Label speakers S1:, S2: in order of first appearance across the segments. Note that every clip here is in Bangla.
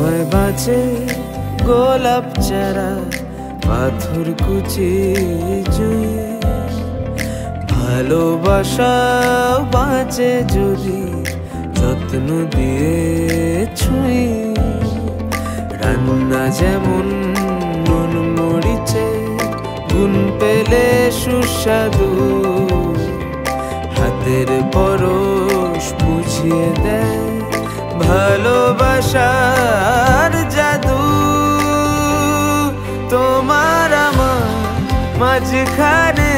S1: তোমায় বাঁচে গোলাপ চারা পাথর কুচি জুই, ভালোবাসা বাঁচে যদি যত্ন দিয়ে ছুঁই। রান্না যেমন নুন মরিচে গুণ পেলে সুস্বাদু, হাতের পরশ বুঝিয়ে দেয় ভালোবাসার জাদু। তোমার আমার মাঝখানে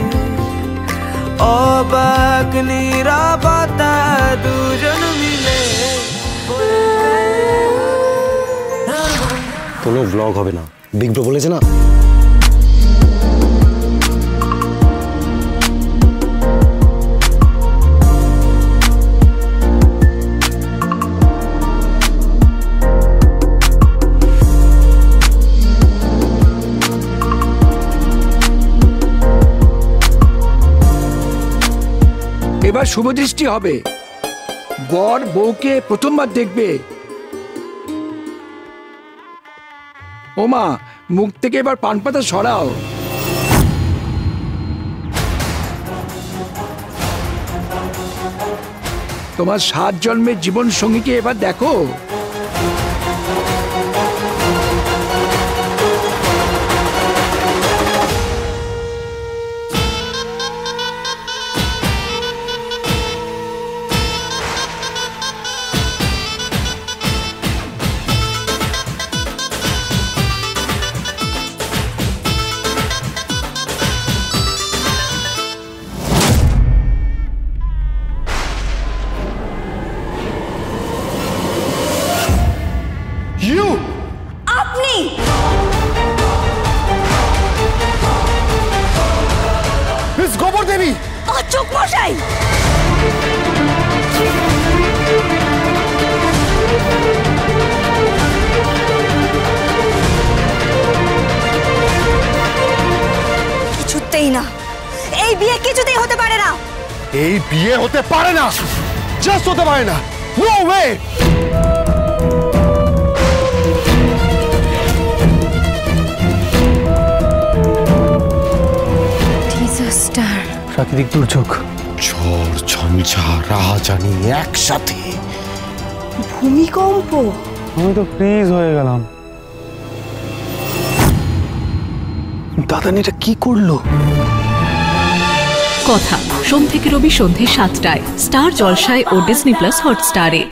S1: অবাক নীরবতা, দুজন মিলে।
S2: কোনো ব্লগ হবে না, বিগ ব্রো বলেছে না।
S3: এবার শুভদৃষ্টি হবে, বর বউকে প্রথমবার দেখবে। ওমা, মুখ থেকে এবার পান পাতা সরাও। তোমার 7 জন্মের জীবন সঙ্গীকে এবার দেখো।
S4: আপনি
S2: মিস গোবর দেবী,
S4: চোখ মশাই, কিছুতেই না, এই বিয়ে কিছুতেই হতে পারে না।
S2: এই বিয়ে হতে পারে না, জাস্ট হতে পারে না, নো ওয়ে। প্রাকৃতিক দুর্যোগ, ঝড় ঝঞ্ঝা রাহাজানি একসাথে,
S4: ভূমিকম্প।
S2: আমি তো ফ্রিজ হয়ে গেলাম। দাদান এটা কি করলো?
S5: কথা সোম থেকে রবি সন্ধ্যে 7টায় স্টার জলসায় ও ডিজনি প্লাস হটস্টারে।